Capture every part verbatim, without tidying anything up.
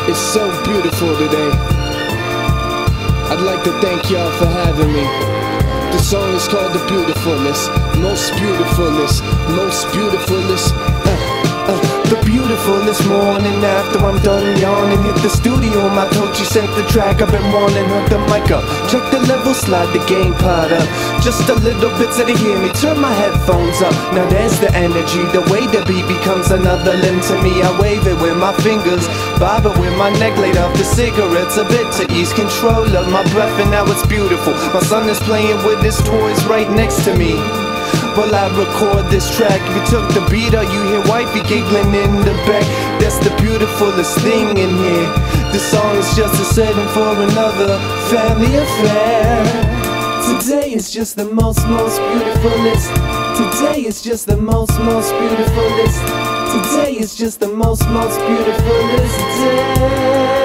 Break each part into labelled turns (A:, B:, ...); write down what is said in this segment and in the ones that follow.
A: It's so beautiful today. I'd like to thank y'all for having me. The song is called The Beautifulness. Most beautifulness, most beautifulness. Uh, uh.
B: The beautifulest morning after I'm done yawning. Hit the studio, my coach, he sent the track. I've been wanting, hook the mic up, check the level, slide the game pod up. Just a little bit so they hear me, turn my headphones up. Now there's the energy, the way the beat becomes another limb to me. I wave it with my fingers, bob it with my neck, laid off the cigarettes a bit to ease control of my breath, and now it's beautiful. My son is playing with his toys right next to me while I record this track. If you took the beat out, you hear wifey giggling in the back. That's the beautifulest thing in here. This song is just a setting for another family affair. Today is just the most, most beautifulest. Today is just the most, most beautifulest. Today is just the most, most beautifulest day.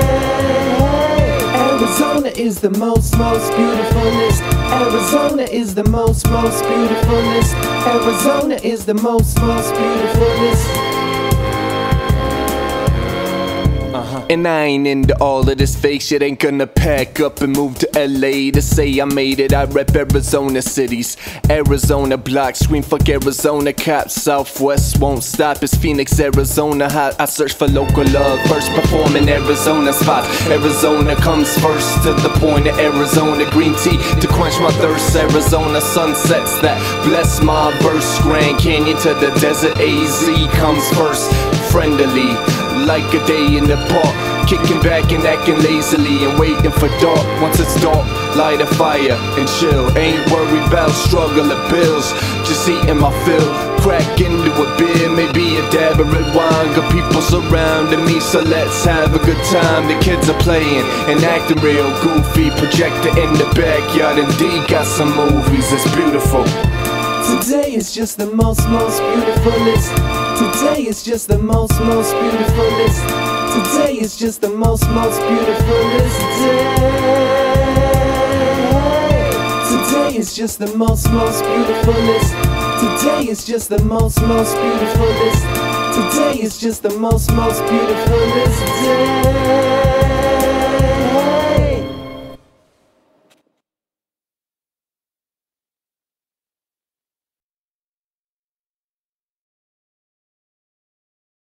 B: Arizona is the most, most beautifulest. Arizona is the most, most beautifulest. Arizona is the most, most beautifulest. Uh-huh. And I ain't into all of this fake shit. Ain't gonna pack up and move to L A to say I made it. I rep Arizona cities, Arizona blocks, scream fuck Arizona cops. Southwest won't stop, it's Phoenix, Arizona hot. I search for local love, first perform in Arizona spots. Arizona comes first, to the point of Arizona green tea to quench my thirst. Arizona sunsets that bless my verse. Grand Canyon to the desert, A Z comes first. Friendly, like a day in the park, kicking back and acting lazily and waiting for dark. Once it's dark, light a fire and chill. Ain't worried about struggle or bills, just eating my fill. Crack into a beer, maybe a dab of red wine. Got people surrounding me, so let's have a good time. The kids are playing and acting real goofy. Projector in the backyard, indeed got some movies. It's beautiful. Today is just the most, most beautifulest. Today is just the most, most beautifulest. Today is just the most, most beautifulest day. Today is just the most, most beautifulest. Today is just the most, most beautifulest. Today is just the most, most beautifulest day.